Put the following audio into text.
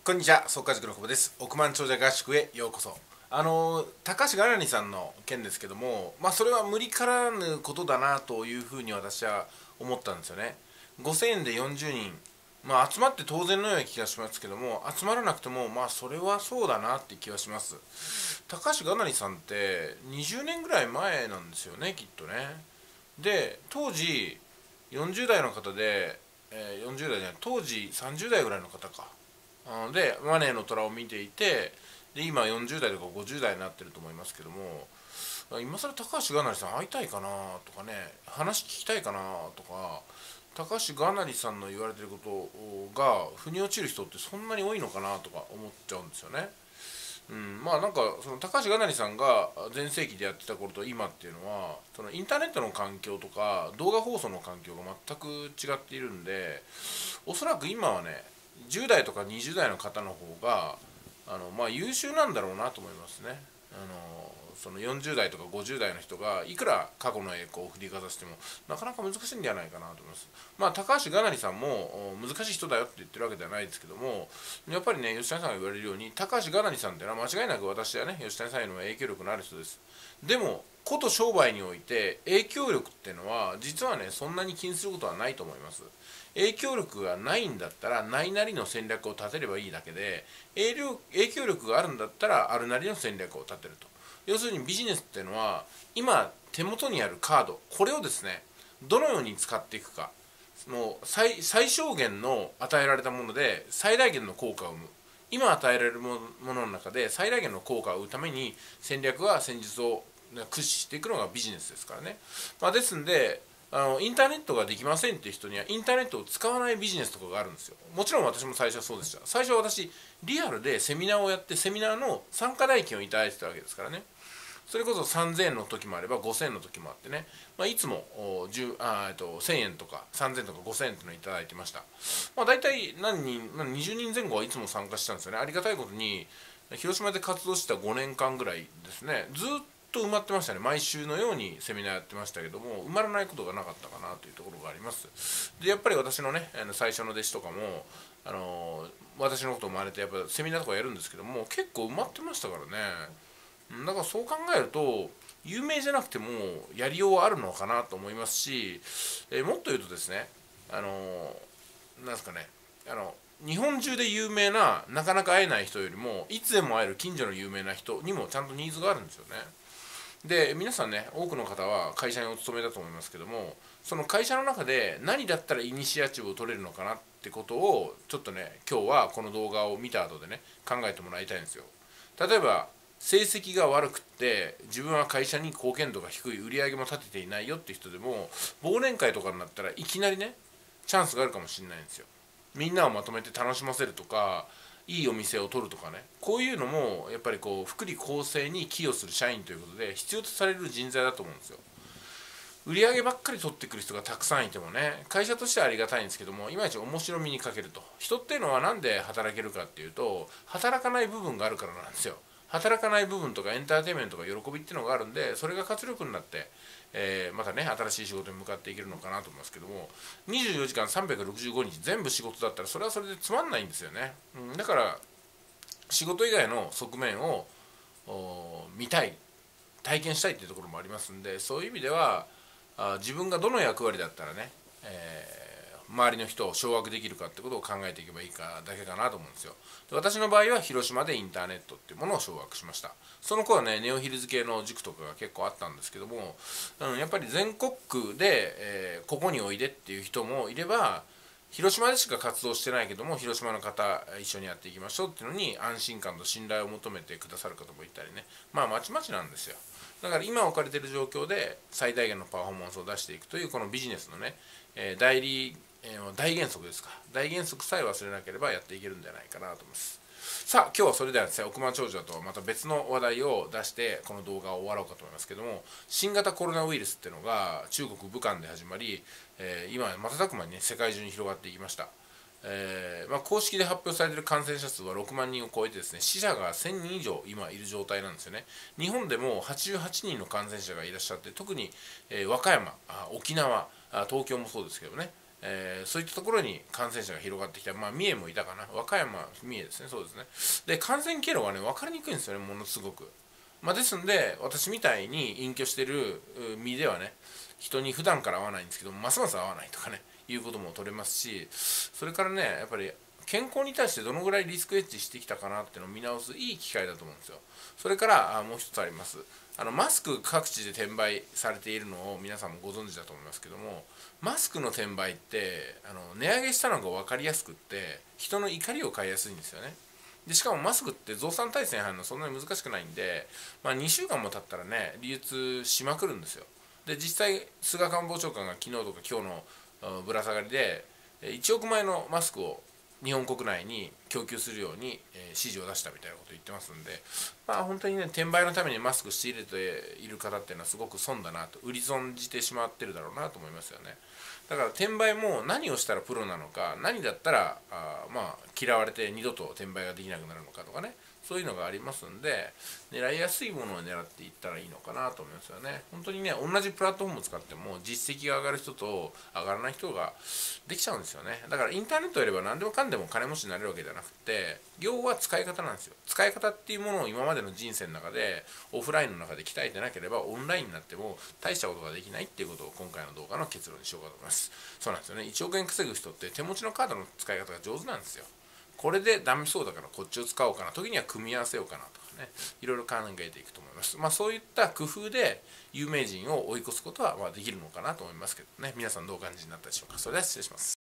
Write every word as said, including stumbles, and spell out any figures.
こんにちは、総家塾の久保です。億万長者合宿へようこそ。あの高橋がなにさんの件ですけども、まあ、それは無理からぬことだなというふうに私は思ったんですよね。ごせんえんでよんじゅうにん、まあ、集まって当然のような気がしますけども、集まらなくても、まあ、それはそうだなって気がします。高橋がなにさんってにじゅうねんぐらい前なんですよね、きっとね。で、当時よんじゅう代の方で、えー、よんじゅう代じゃない、当時さんじゅう代ぐらいの方か。でマネーの虎を見ていて、で今よんじゅう代とかごじゅう代になってると思いますけども、今更高橋がなりさん会いたいかなとかね、話聞きたいかなとか、高橋がなりさんの言われてることが腑に落ちる人ってそんなに多いのかなとか思っちゃうんですよね。うん、まあなんかその高橋がなりさんが全盛期でやってた頃と今っていうのは、そのインターネットの環境とか動画放送の環境が全く違っているんで、おそらく今はねじゅう代とかにじゅう代の方の方があの、まあ、優秀なんだろうなと思いますね。あのそのよんじゅう代とかごじゅう代の人がいくら過去の栄光を振りかざしてもなかなか難しいんじゃないかなと思います。まあ高橋がなりさんも難しい人だよって言ってるわけではないですけども、やっぱりね吉谷さんが言われるように高橋がなりさんっていうのは間違いなく私はね吉谷さんへの影響力のある人です。でもこと商売において影響力っていうのは実はねそんなに気にすることはないと思います。影響力がないんだったらないなりの戦略を立てればいいだけで、影響力があるんだったらあるなりの戦略を立てると。要するにビジネスっていうのは今手元にあるカード、これをですねどのように使っていくか、もう 最, 最小限の与えられたもので最大限の効果を生む、今与えられるものの中で最大限の効果を生むために戦略は戦術を駆使していくのがビジネスですからね。まあ、ですんであのインターネットができませんっていう人にはインターネットを使わないビジネスとかがあるんですよ。もちろん私も最初はそうでした。最初は私リアルでセミナーをやってセミナーの参加代金をいただいてたわけですからね。それこそさんぜんえんの時もあればごせんえんの時もあってね、まあ、いつもじゅうあえっとせんえんとかさんぜんえんとかごせんえんっていうのをいただいてました。まあ、大体何人にじゅうにんぜん後はいつも参加したんですよね。ありがたいことに広島で活動したごねんかんぐらいですね、ずっと埋まってましたね。毎週のようにセミナーやってましたけども、埋まらないことがなかったかなというところがあります。でやっぱり私のね最初の弟子とかもあの私のことを真似てやっぱセミナーとかやるんですけども、結構埋まってましたからね。だからそう考えると有名じゃなくてもやりようはあるのかなと思いますし、えー、もっと言うとですね、あのー、なんですかね、あの日本中で有名ななかなか会えない人よりもいつでも会える近所の有名な人にもちゃんとニーズがあるんですよね。で皆さんね、多くの方は会社にお勤めだと思いますけども、その会社の中で何だったらイニシアチブを取れるのかなってことをちょっとね今日はこの動画を見た後でね考えてもらいたいんですよ。例えば成績が悪くって自分は会社に貢献度が低い、売り上げも立てていないよっていう人でも忘年会とかになったらいきなりねチャンスがあるかもしれないんですよ。みんなをまとめて楽しませるとか、いいお店を取るとかね、こういうのもやっぱりこう福利厚生に寄与する社員ということで必要とされる人材だと思うんですよ。売り上げばっかり取ってくる人がたくさんいてもね、会社としてはありがたいんですけども、いまいち面白みに欠けると。人っていうのは何で働けるかっていうと、働かない部分があるからなんですよ。働かない部分とかエンターテインメントとか喜びっていうのがあるんで、それが活力になって、えー、またね新しい仕事に向かっていけるのかなと思いますけども、にじゅうよじかんさんびゃくろくじゅうごにち全部仕事だったらそれはそれでつまんないんですよね。うん、だから仕事以外の側面を見たい、体験したいっていうところもありますんで、そういう意味ではあ自分がどの役割だったらね、えー、周りの人を掌握できるかってことを考えていけばいいかだけかなと思うんですよ。で私の場合は広島でインターネットっていうものを掌握しました。その頃はねネオヒルズ系の塾とかが結構あったんですけども、うん、やっぱり全国区で、えー、ここにおいでっていう人もいれば、広島でしか活動してないけども広島の方一緒にやっていきましょうっていうのに安心感と信頼を求めてくださる方もいたりね、まあまちまちなんですよ。だから今置かれている状況で最大限のパフォーマンスを出していくというこのビジネスのね、えー、代理、えー、大原則ですか、大原則さえ忘れなければやっていけるんじゃないかなと思います。さあ今日はそれではですね、億万長者とまた別の話題を出してこの動画を終わろうかと思いますけども、新型コロナウイルスっていうのが中国武漢で始まり、えー、今瞬く間にね世界中に広がっていきました。えーまあ、公式で発表されている感染者数はろくまんにんを超えてですね、死者がせんにん以上今いる状態なんですよね。日本でもはちじゅうはちにんの感染者がいらっしゃって、特に、えー、和歌山、沖縄、東京もそうですけどね、 えー、そういったところに感染者が広がってきた、まあ、三重もいたかな、和歌山、三重ですね、そうですね。で、感染経路がね、分かりにくいんですよね、ものすごく。まあ、ですんで、私みたいに隠居してる身ではね、人に普段から会わないんですけど、ますます会わないとかね、いうことも取れますし、それからね、やっぱり健康に対してどのぐらいリスクエッジしてきたかなっていうのを見直すいい機会だと思うんですよ。それからあもう一つあります。あのマスク各地で転売されているのを皆さんもご存知だと思いますけども、マスクの転売ってあの値上げしたのが分かりやすくって人の怒りを買いやすいんですよね。でしかもマスクって増産体制入るのそんなに難しくないんで、まあ、にしゅうかんも経ったらね流通しまくるんですよ。で実際菅官房長官が昨日とか今日のぶら下がりでいちおくまいのマスクを日本国内に供給するように、えー、指示を出したみたいなことを言ってますんで、まあ本当にね転売のためにマスク仕入れている方っていうのはすごく損だなと、売り損じてしまってるだろうなと思いますよね。だから転売も何をしたらプロなのか、何だったらあまあ嫌われて二度と転売ができなくなるのかとかね、そういうのがありますんで、狙いやすいものを狙っていったらいいのかなと思いますよね。本当にね、同じプラットフォームを使っても実績が上がる人と上がらない人ができちゃうんですよね。だからインターネットやれば何でもかんでも金持ちになれるわけじゃなくて、要は使い方なんですよ。使い方っていうものを今までの人生の中でオフラインの中で鍛えてなければオンラインになっても大したことができないっていうことを今回の動画の結論にしようかと思います。そうなんですよね。いちおくえん稼ぐ人って手持ちのカードの使い方が上手なんですよ。これでダメそうだからこっちを使おうかな、時には組み合わせようかなとかね、いろいろ考えていくと思います。まあそういった工夫で有名人を追い越すことはまあできるのかなと思いますけどね、皆さんどうお感じになったでしょうか。それでは失礼します。